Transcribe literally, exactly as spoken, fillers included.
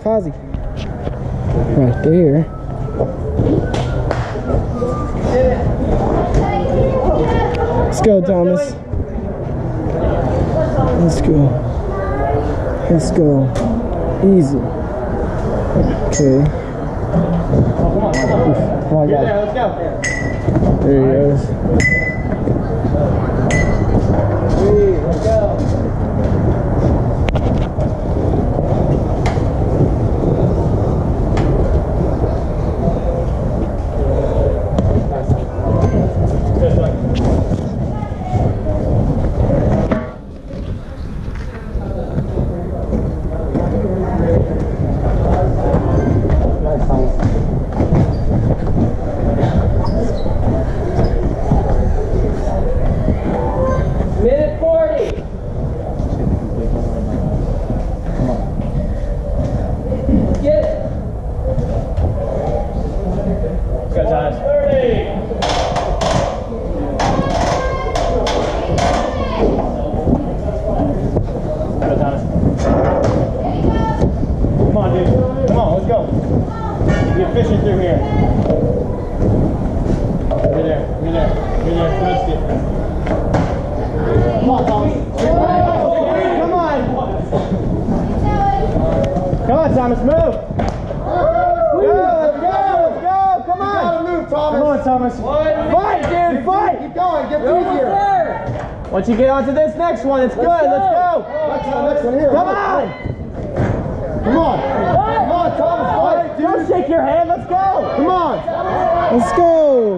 Fozzie. Right there. Let's go, Thomas. Let's go. Let's go. Easy. Okay. Come on, guys. Let's go. There he goes. Three, let's go. Thomas, move! Go, let's go, let's go! Come on! You gotta move, Thomas! Come on, Thomas! Fight, dude, fight! Keep going, get easier! Once you get onto this next one, it's good, let's go! Next one, next one, here. Come on! Come on! Come on, Thomas, fight, dude! Don't shake your hand, let's go! Come on! Let's go!